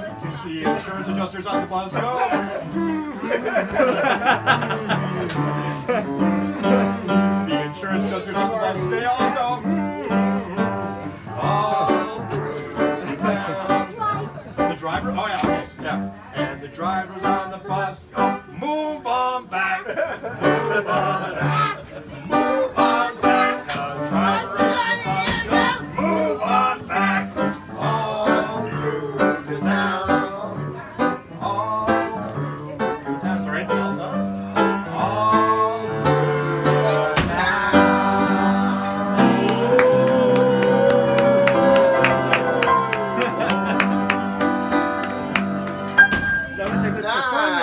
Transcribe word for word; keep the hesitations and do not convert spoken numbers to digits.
Teach the insurance adjusters on the bus. Go. The insurance adjusters on the bus. They all go. All through town. The driver. Oh yeah. Okay. Yeah. And the drivers on the bus go. Move on back. Move on back. Move on back. The driver on the bus go. Move on back. All through the town. All through the town. Is there anything else, huh? All through the town. That was a good performance.